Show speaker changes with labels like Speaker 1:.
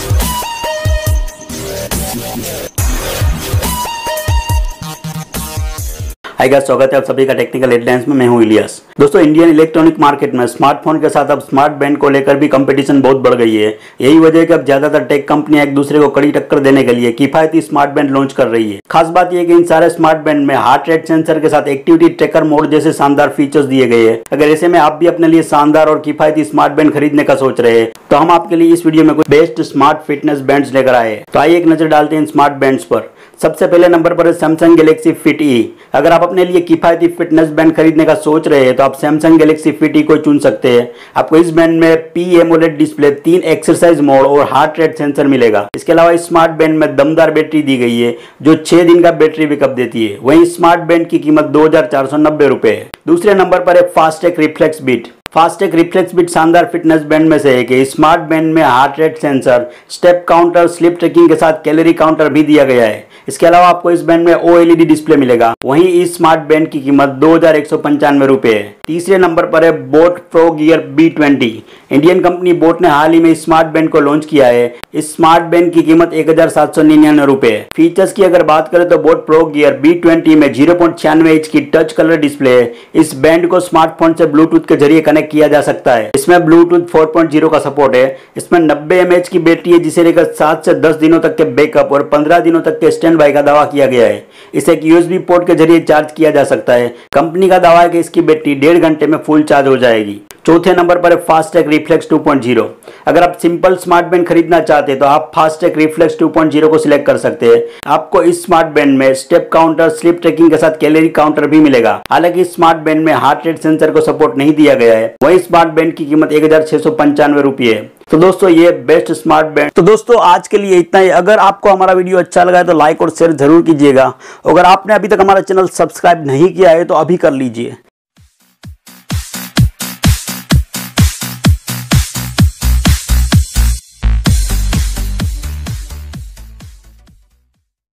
Speaker 1: Hi guys, स्वागत है आप सभी का टेक्निकल हेडलाइंस में। मैं हूं इलियास। दोस्तों, इंडियन इलेक्ट्रॉनिक मार्केट में स्मार्टफोन के साथ अब स्मार्ट बैंड को लेकर भी कंपटीशन बहुत बढ़ गई है। यही वजह है कि अब ज्यादातर टेक कंपनियां एक दूसरे को कड़ी टक्कर देने के लिए किफायती स्मार्ट बैंड लॉन्च कर रही है। खास बात यह है कि इन सारे स्मार्ट बैंड में हार्ट रेट सेंसर के साथ एक्टिविटी ट्रैकर मोड जैसे शानदार फीचर्स दिए गए हैं। अगर ऐसे में आप भी अपने लिए शानदार और किफायती स्मार्ट बैंड खरीदने का सोच रहे हैं तो हम आपके लिए इस वीडियो में कुछ बेस्ट स्मार्ट फिटनेस बैंड्स लेकर आए हैं। तो आइए एक नजर डालते हैं इन स्मार्ट बैंड्स पर। सबसे पहले नंबर पर है सैमसंग गैलेक्सी फिट ई। अगर आप अपने लिए किफायती फिटनेस बैंड खरीदने का सोच रहे हैं तो आप सैमसंग गैलेक्सी फिट ई को चुन सकते हैं। आपको इस बैंड में P AMOLED display, 3 exercise mode और हार्ट रेट सेंसर मिलेगा। इसके अलावा इस स्मार्ट बैंड में दमदार बैटरी दी गई है जो 6 दिन का बैटरी बैकअप देती है। वहीं स्मार्ट बैंड की कीमत 2490 रुपए है। दूसरे नंबर पर है Fastrack reflex beat. Fastrack reflex beat शानदार फिटनेस बैंड में से है कि स्मार्ट बैंड में heart rate sensor, step counter, sleep tracking के साथ कैलोरी काउंटर भी दिया गया है। इसके अलावा आपको इस बैंड में ओएलईडी डिस्प्ले मिलेगा। वहीं इस स्मार्ट बैंड की कीमत 2195 रुपए है। तीसरे नंबर पर है boAt pro gear B20। Indian company boAt ने हाल ही में स्मार्ट बैंड को लॉन्च किया है। इस स्मार्ट बैंड की कीमत 1799 रुपए है। फीचर्स की अगर बात करें तो बोट प्रो गियर B20 में 0.96 इंच की टच कलर डिस्प्ले है। इस बैंड को स्मार्टफोन से ब्लूटूथ के जरिए कनेक्ट किया जा सकता है। इसमें ब्लूटूथ 4.0 का सपोर्ट है। इसमें 90 mAh की बैटरी है जिसे लेकर 7 से 10 दिनों तक के बैकअप और 15 दिनों तक के स्टैंड बाय का दावा किया गया है। इसे एक USB पोर्ट के जरिए चार्ज किया जा सकता है। कंपनी का दावा है कि इसकी बैटरी 1.5 घंटे में फुल चार्ज हो जाएगी। चौथे नंबर पर है फास्टैग रिफ्लेक्स 2.0। अगर आप सिंपल स्मार्ट बैंड खरीदना चाहते हैं तो आप फास्टैग रिफ्लेक्स 2.0 को सिलेक्ट कर सकते हैं। आपको इस स्मार्ट बैंड में स्टेप काउंटर, स्लिप ट्रैकिंग के साथ कैलोरी काउंटर भी मिलेगा। हालांकि इस स्मार्ट बैंड में हार्ट रेट सेंसर को सपोर्ट नहीं दिया गया है। वहीं स्मार्ट बैंड की कीमत 1695 रुपये है। तो दोस्तों, ये बेस्ट स्मार्ट बैंड। तो दोस्तों, आज के लिए इतना ही। अगर आपको हमारा वीडियो अच्छा लगा है तो लाइक और शेयर जरूर कीजिएगा। अगर आपने अभी तक हमारा चैनल सब्सक्राइब नहीं किया है तो अभी कर लीजिए।